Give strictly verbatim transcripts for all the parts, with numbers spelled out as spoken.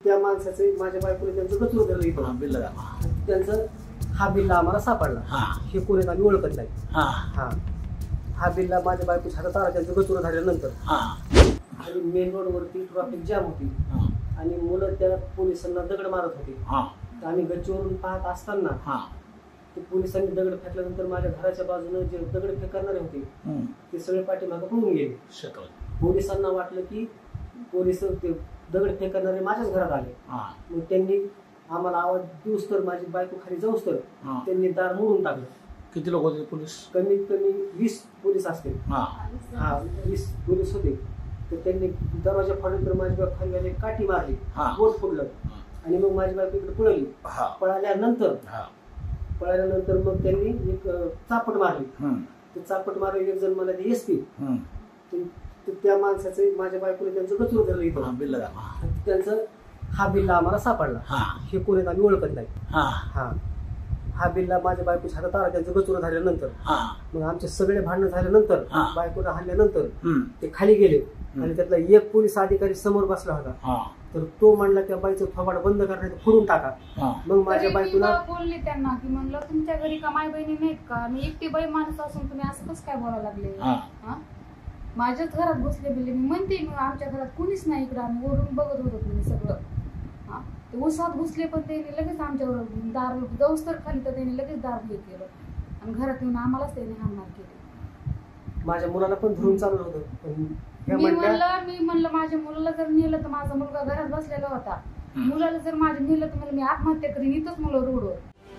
त्या माणसाचे माझ्या बायकोने त्यांचं गचूर धरलं इथं बिल्ला त्यांचं हा बिल्ला आम्हाला सापडला हे कोणी आम्ही ओळखत नाही हा हा बिल्ला माझ्या बायकोच्या हातात आला त्यांचं गचूर धरल्यानंतर आणि मेन रोड वरती ट्रॅफिक जाम होती आणि मुलं त्या पोलिसांना दगड मारत होते तर आम्ही गच्चीवरून पाहत असताना ते पोलिसांनी दगड फेकल्यानंतर माझ्या घराच्या बाजूने जे दगड फेकणारे होते ते सगळे पाठीमागे पळून गेले पोलिसांना वाटलं की पोलिस ते दगड फेकणारे माझ्याच घरात आले मग त्यांनी आम्हाला आवाज देऊस तर माझी बायको खाली जाऊस तर त्यांनी दार मोडून टाकलं. किती लोक होते पोलीस? कमीत कमी वीस पोलीस असतील हा वीस पोलीस होते तर त्यांनी दरवाजा फोडल्यानंतर माझी बायको खाली आली काठी मारली बोट फोडलं आणि मग माझी बायको इकडे पळली पळाल्यानंतर पळाल्यानंतर मग त्यांनी एक चापट मारली ते चापट मारली एक जण मला ते एसपी त्या माणसाचे माझ्या बायकोने त्यांचं गचूर धरलं इथं त्यांचं हा बिल्ला आम्हाला सापडला हे कोणी आम्ही ओळखत नाही हा हा बिल्ला माझ्या बायकोच्या हातात आला त्यांचं गचूर धरल्यानंतर मग आमचे सगळे भांडण झाल्यानंतर बायकोला हाणल्यानंतर ते खाली गेले आणि त्यातला एक पोलीस अधिकारी समोर बसला होता तर तो म्हणला त्या बाईचं थोबाड बंद करण्याचं फोडून टाका. मग माझ्या बायकोला बोलले त्यांना की म्हणलं तुमच्या घरी का माय बहिणी नाहीत का मी एकटी बाई माणूस असून तुम्ही असं कसं काय बोलायला लागले माझ्याच घरात बसले बिल्ले मी म्हणते मग आमच्या घरात कोणीच नाही इकडं आम्ही वरून बघत होतो तुम्ही सगळं हा ते उसात घुसले पण त्यांनी लगेच आमच्यावर दार जाऊस तर खाली तर त्यांनी लगेच दार हे केलं आणि घरात येऊन आम्हालाच त्यांनी हाणमार केली. माझ्या मुलाला पण धरून चालू होतं मी म्हणलं मी म्हणलं माझ्या मुलाला जर नेलं तर माझा मुलगा घरात बसलेला होता मुलाला जर माझ्या नेलं तर मला मी आत्महत्या करीन इथंच मुलं रोडवर.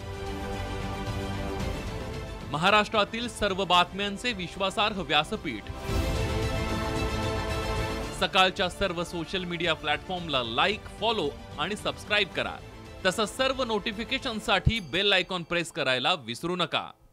महाराष्ट्रातील सर्व बातम्यांचे विश्वासार्ह व्यासपीठ सकाळच्या सर्व सोशल मीडिया प्लॅटफॉर्मला लाईक फॉलो आणि सबस्क्राईब करा. तसंच सर्व नोटिफिकेशनसाठी बेल आयकॉन प्रेस करायला विसरू नका.